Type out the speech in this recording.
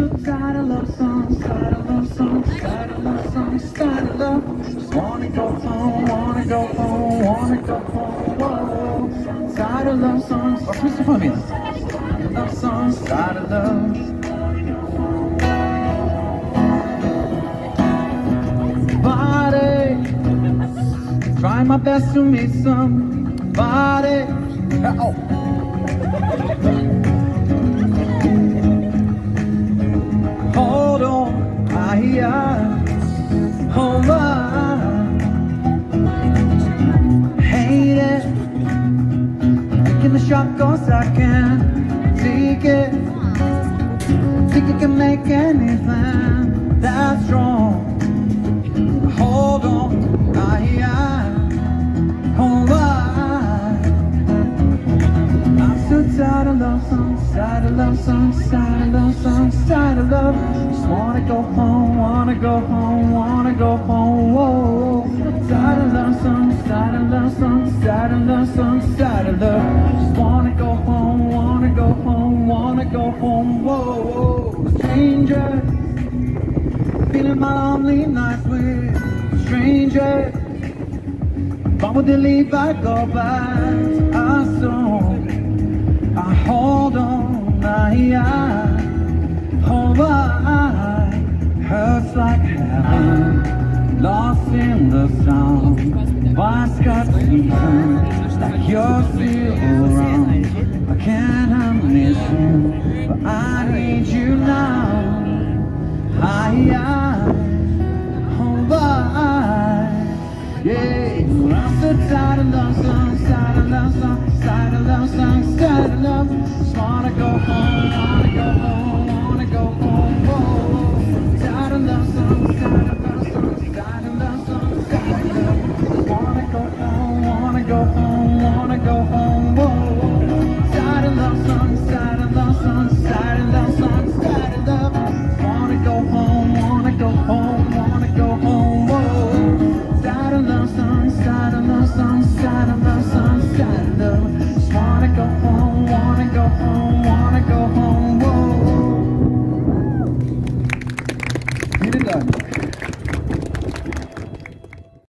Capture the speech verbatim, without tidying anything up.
so tired of love songs, tired of love songs, tired of love songs, tired of love. Just wanna go home, wanna go home, wanna go home. Whoa. Tired of love songs. Was willst du von mir? Love songs, tired of love. Body, try my best to meet somebody. Oh. Hold on, I, I, hold on. Hate it, taking the shot cause I can take it. Think I can make anything that's wrong. Hold on, I, I, hold on. I'm so tired of love songs, tired of love songs, tired of love songs, tired of love. Just wanna go home, wanna go home, wanna go home. Whoa. Tired of love songs, tired of love songs, tired of love songs, tired of love. Just wanna go home, wanna go home, wanna go home. Whoa. Stranger, feeling my lonely nights with strangers. But would they leave I go back? I saw, I hold on, I, I hold on. Hurts like heaven, lost in the sound. Why's got seasons like you're still around? I can't miss you, but I need you now. I, I hold on, yeah. I'm so tired of love songs, tired of love songs, tired of love songs, tired of love. Just wanna go home, wanna go home, wanna go home. Whoa. Tired of love songs, tired of love songs, tired of love songs, tired of love. Just wanna go home, wanna go home.